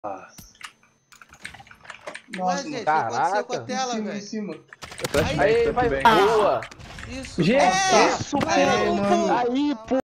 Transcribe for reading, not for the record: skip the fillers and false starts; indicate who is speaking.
Speaker 1: Ué, gente, o que aconteceu com a tela, velho?
Speaker 2: Em cima.
Speaker 3: Aí, vai, boa.
Speaker 1: Isso,
Speaker 4: Gente,
Speaker 1: é!
Speaker 4: isso
Speaker 2: Aí,
Speaker 4: mesmo.
Speaker 2: mano.
Speaker 4: Aí, pô.